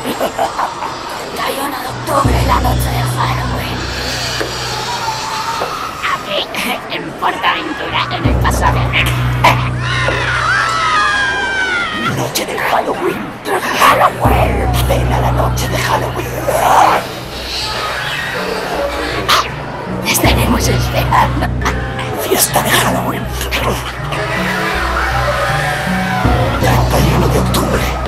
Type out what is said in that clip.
31 de octubre, la noche de Halloween. Aquí, en PortAventura, en el pasado. Noche de Halloween. Halloween. Ven a la noche de Halloween. Te estaremos esperando. Fiesta de Halloween. 31 de octubre.